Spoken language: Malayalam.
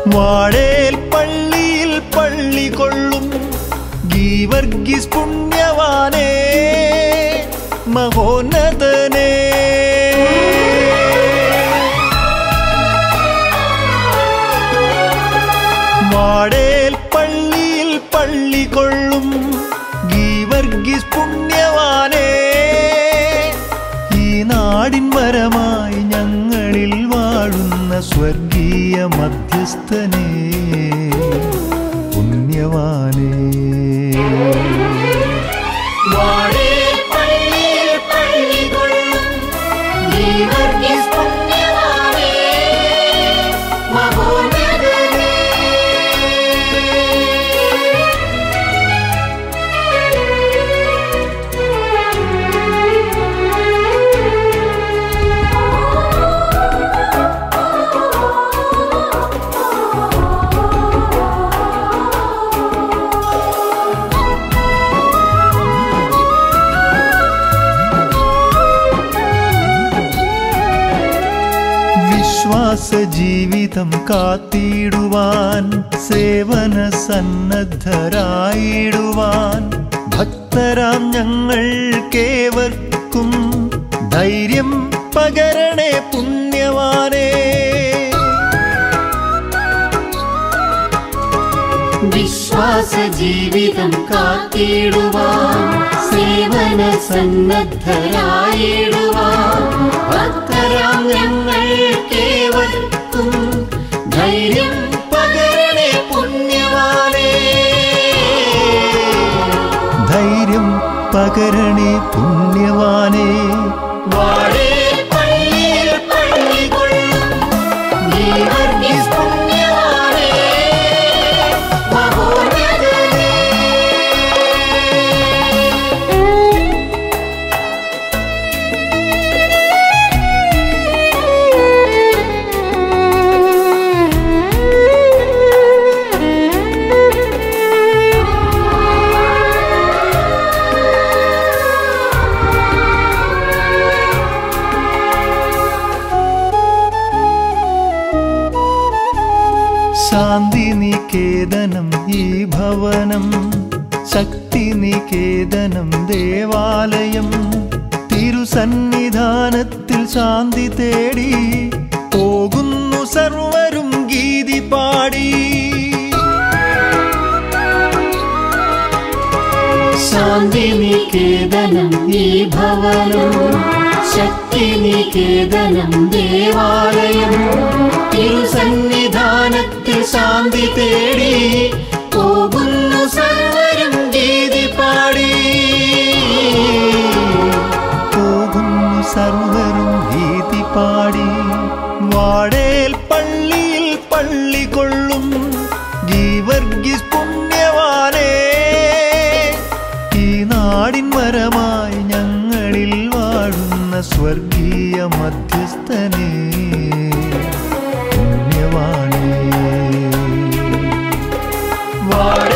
വാഴേൽ പള്ളിയിൽ പള്ളി കൊള്ളും ഗീവർഗീസ് പുണ്യവാനേ മഹോന്നതനേ. വാഴേൽ പള്ളിയിൽ പള്ളി കൊള്ളും ഗീവർഗീസ് പുണ്യവാനേ, ഈ നാടിൻ വരമായി ഞങ്ങളിൽ വാഴുന്ന സ്വർഗീയ മധ്യസ്ഥനേ പുണ്യവാനേ. വാഴേൽ പള്ളിയിൽ പള്ളി കൊള്ളും ഗീവർഗീസ് പുണ്യവാനേ മഹോന്നതനേ. ജീവിതം കാത്തിടുവാൻ സേവന സന്നദ്ധരായിടുവാൻ ഭക്തരാം ഞങ്ങൾക്കേവർക്കും ധൈര്യം പകരണേ പുണ്യവാനേ. വിശ്വാസ ജീവിതം കാത്തിടുവാൻ സേവന സന്നദ്ധരായിടുവാൻ ഭക്തരാം ഞങ്ങൾക്കേവർക്കും ധൈര്യം പകരണേ പുണ്യവാനേ. ധൈര്യം പകരണേ പുണ്യവാനേ. വാഴേൽ പള്ളിയിൽ പള്ളി കൊള്ളും ഗീവർഗീസ് പുണ്യവാനേ മഹോന്നതനേ. ശാന്തി നികേതനം ഈ ഭവനം, ശക്തി നികേതനം ദേവാലയം, തിരുസന്നിധാനത്തിൽ ശാന്തി തേടി പോകുന്നു സർവരും ഗീതി പാടി. ശാന്തി നികേതനം ഈ ഭവനം, ശക്തി നികേതനം ദേവാലയം, തിരുസന്നിധാനത്തിൽ ശാന്തി തേടി പോകുന്നു സർവരും ഗീതി പാടി. പോകുന്നു സർവരും ഗീതി പാടി. വാഴേൽ പള്ളിയിൽ പള്ളി കൊള്ളും ഗീവർഗീസ് പുണ്യവാനേ, ഈ നാടിൻ വരമായി ഞങ്ങളിൽ വാഴുന്ന സ്വർഗീയ മധ്യസ്ഥനേ പുണ്യവാനേ.